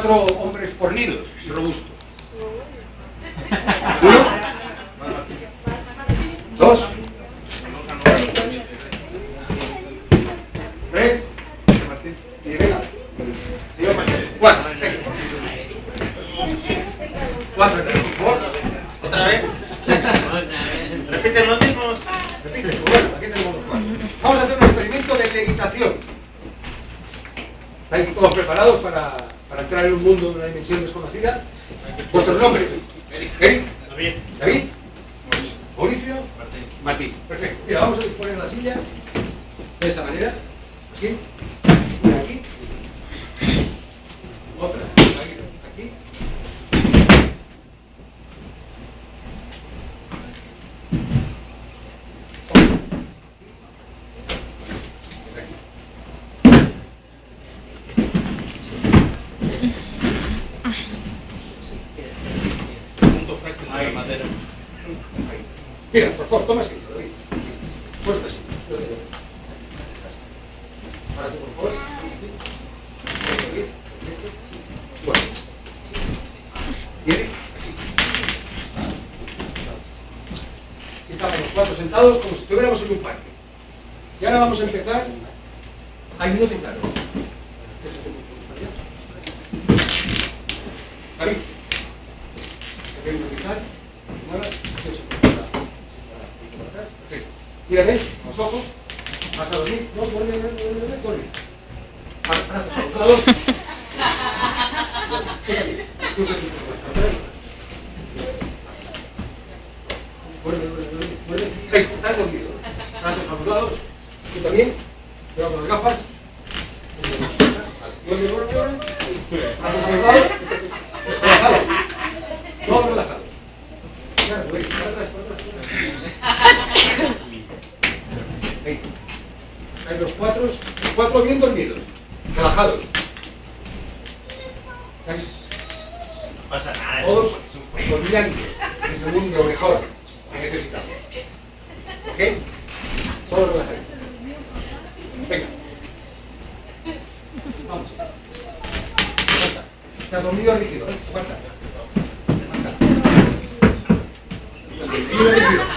4 hombres fornidos y robustos. 1, 2, 3, y venga. Señor Martín. 4, venga. 4, por favor. ¿Otra vez? ¿Repiten los mismos? Repite, bueno, aquí tenemos los 4. Vamos a hacer un experimento de levitación. ¿Estáis todos preparados para entrar en un mundo de una dimensión desconocida? ¿Vuestros nombres? Eric. David. Mauricio. Martín. Perfecto. Mira, vamos a disponer la silla de esta manera. Aquí. Una aquí. Otra. Aquí. Mira, por favor, toma asiento, David. Puesto así. Ahora tú, por favor. Bueno. ¿Viene? Aquí estamos los 4 sentados como si estuviéramos en un parque. Y ahora vamos a empezar a hipnotizar. David. Te voy a hipnotizar. Nada. Perfecto. Mírate, los ojos. Vas a dormir. No, duerme. Brazos a los lados. Duerme. Estás dormido. Brazos a los lados. Tú también. Lleva con las gafas. Duerme. Brazos a los lados. Relajado. Todo relajado. Claro, para atrás. Hay los 4 bien dormidos, relajados. ¿Veis? No pasa nada. Todos soñando en ese mundo mejor que necesitamos. ¿Ok? Todos relajados. Venga. Vamos. Aguanta. Te has dormido rígido, ¿eh? Aguanta. Rígido.